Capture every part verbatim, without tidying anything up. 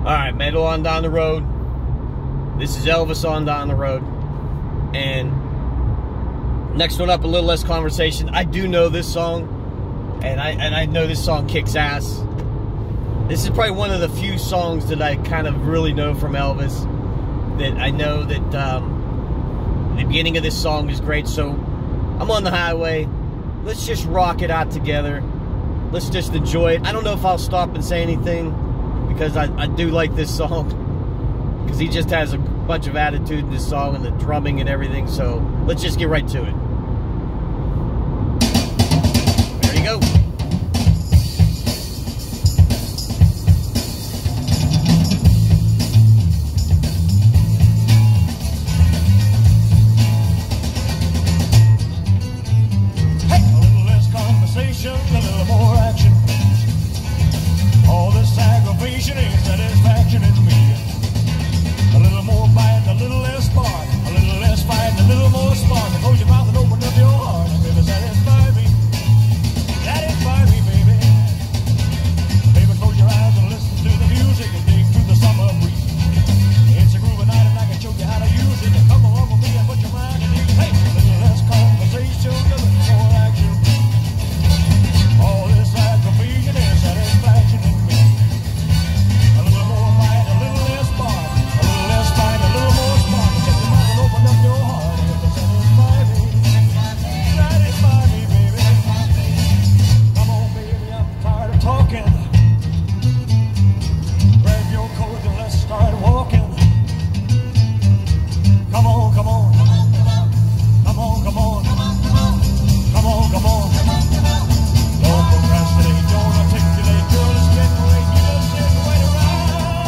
Alright, metal on down the road. This is Elvis on down the road. And next one up, a little less conversation. I do know this song, and I and I know this song kicks ass. This is probably one of the few songs that I kind of really know from Elvis. That I know that um, the beginning of this song is great. So I'm on the highway. Let's just rock it out together. Let's just enjoy it. I don't know if I'll stop and say anything, because I, I do like this song. Because he just has a bunch of attitude in this song, and the drumming and everything. So let's just get right to it. There you go. Hey, a little less conversation, a little more action. All this aggravation ain't satisfaction in me. A little more bite, a little less spark. A little less fight, a little more spark. Close your mouth and open up your heart, and baby, satisfy me. Satisfy me, baby. Baby, close your eyes and listen to the music and dig through the summer breeze. It's a groovy night and I can show you how to use it. Come along with me and put your mind at ease. Hey, a little less conversation, a little more action. All this aggravation is satisfaction in me. A little more bite, a little less spark. Find a little more spark, check your mouth and open up your heart, and satisfy me, satisfy me, baby. Come on, baby, I'm tired of talking. Grab your coat and let's start walking. Come on, come on, come on, come on, come on, come on. Don't procrastinate, don't articulate, girl, it's getting late, you just sit right around.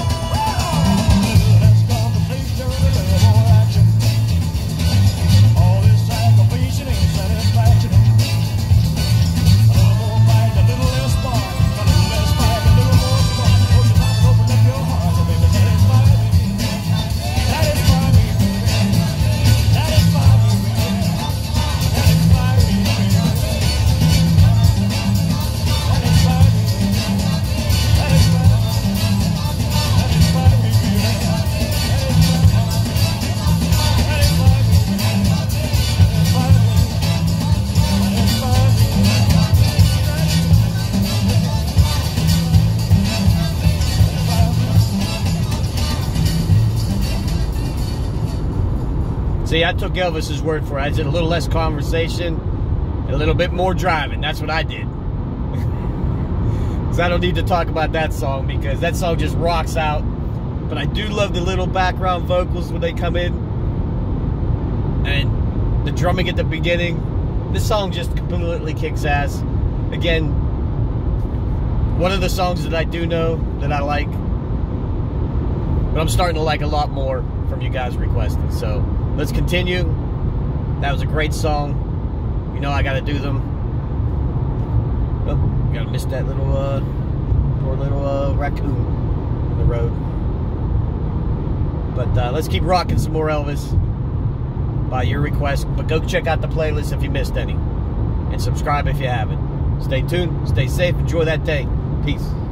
See, I took Elvis's word for it. I did a little less conversation, a little bit more driving. That's what I did. Because I don't need to talk about that song, because that song just rocks out. But I do love the little background vocals when they come in. And the drumming at the beginning. This song just completely kicks ass. Again, one of the songs that I do know that I like. But I'm starting to like a lot more from you guys requesting. So let's continue. That was a great song. You know I gotta do them. Oh, gotta miss that little, uh, poor little uh, raccoon on the road. But uh, let's keep rocking some more Elvis by your request. But go check out the playlist if you missed any. And subscribe if you haven't. Stay tuned, stay safe, enjoy that day. Peace.